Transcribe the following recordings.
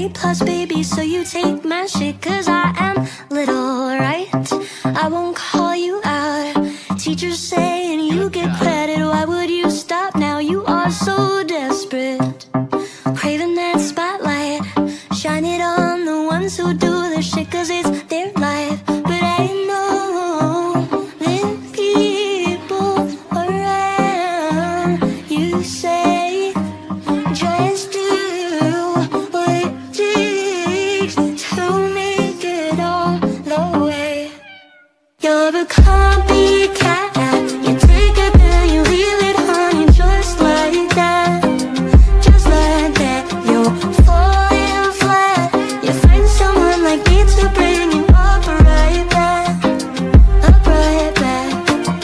A+, baby, so you take my shit. Cause I am little, right? I won't call you out. Teachers saying you get credit. Why would you stop now? You are so desperate, craving that spotlight. Shine it on the ones who do the shit, cause it's their life. But I know there people around. You say just do what it takes to make it all the way. You're a copycat. You take it then you leave it, honey, just like that. Just like that. You're falling flat. You find someone like me to bring you up right back. Up right back.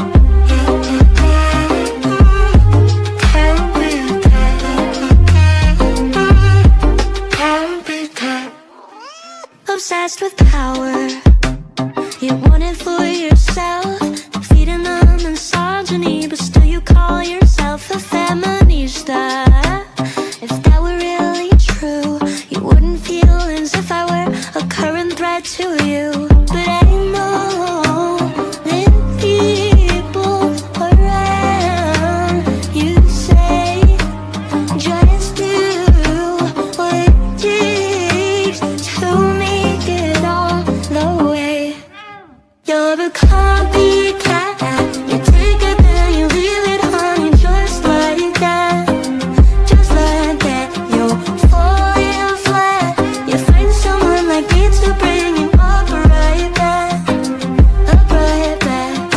Can't be that. Can't be that. Obsessed with power. You want it for yourself, feeding the misogyny, but still you call yourself a feminista. If that were really true, you wouldn't feel as if I were a current threat to you. But I know there are people around. You say just do what it takes to make it all the way. You're a copycat. You take it then you leave it, honey, just like that. Just like that. You're falling flat. You find someone like me to bring you up right back. Up right back.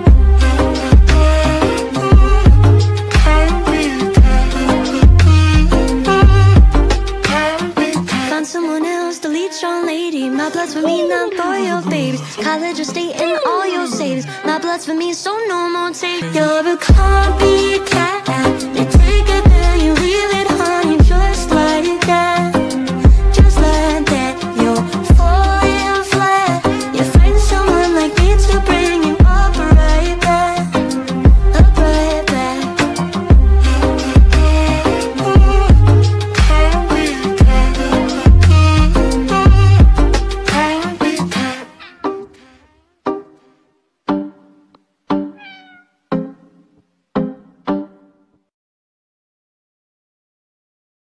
Can't be that. Find someone else, delete your lady. My blood's for me, not for your babies. College or state and all your savings. My blood's for me, so no more take. You're a copycat. You take it